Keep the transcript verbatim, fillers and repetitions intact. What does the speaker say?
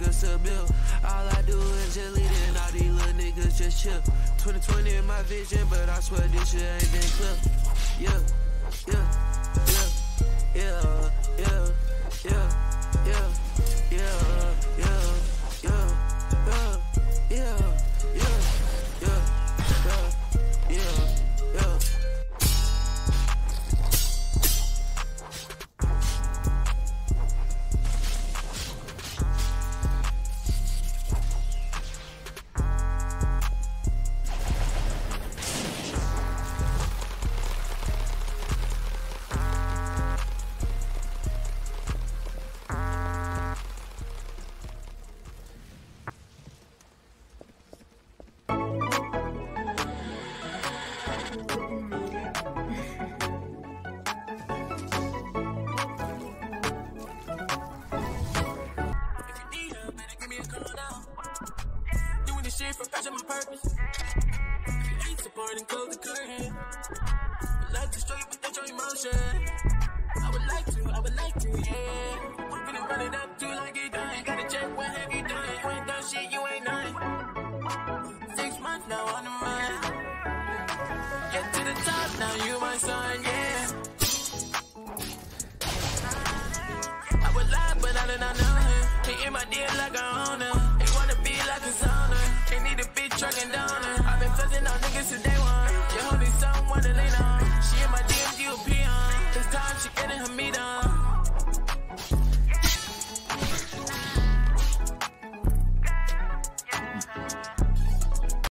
us a bill. All I do is just lead it, and all these little niggas just chill. twenty twenty in my vision, but I swear this shit ain't been clear. Yeah, yeah, yeah, yeah, yeah, yeah, yeah, yeah, yeah, yeah, yeah, yeah, yeah, yeah, yeah, yeah, yeah. I would lie, but I did not know him. He in my deal like I own him.